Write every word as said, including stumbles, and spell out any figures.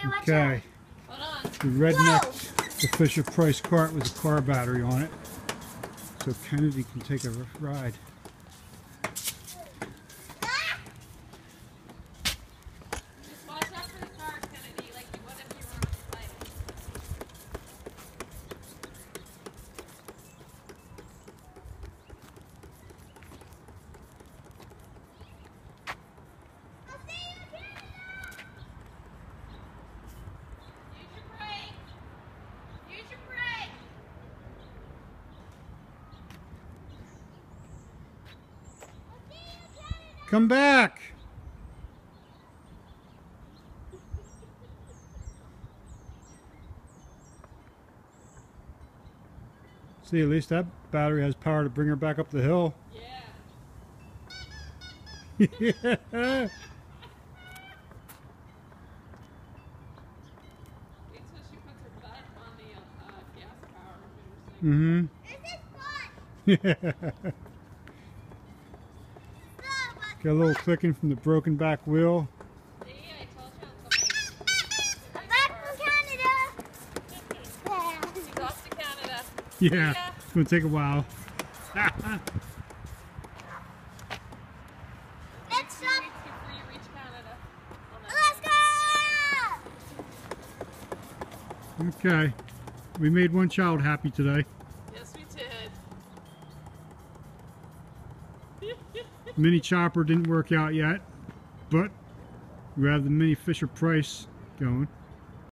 watch Okay. out. Hold on. The redneck, the Fisher Price cart with a car battery on it. So Kennedy can take a ride. Just watch out for the car, Kennedy, like you would if you were on a bike. Come back! See, at least that battery has power to bring her back up the hill. Yeah. Yeah. Wait till she puts her butt on the uh, gas power. Mm-hmm. This is fun. Yeah. Got a little clicking from the broken back wheel. See, I told you on something. I'm back from Canada. She's off to Canada. Yeah, Yeah. it's gonna take a while. Let's Two stop. weeks before you reach Canada. Let's go. Okay, we made one child happy today. Yes, we did. Mini chopper didn't work out yet, but we have the mini Fisher Price going.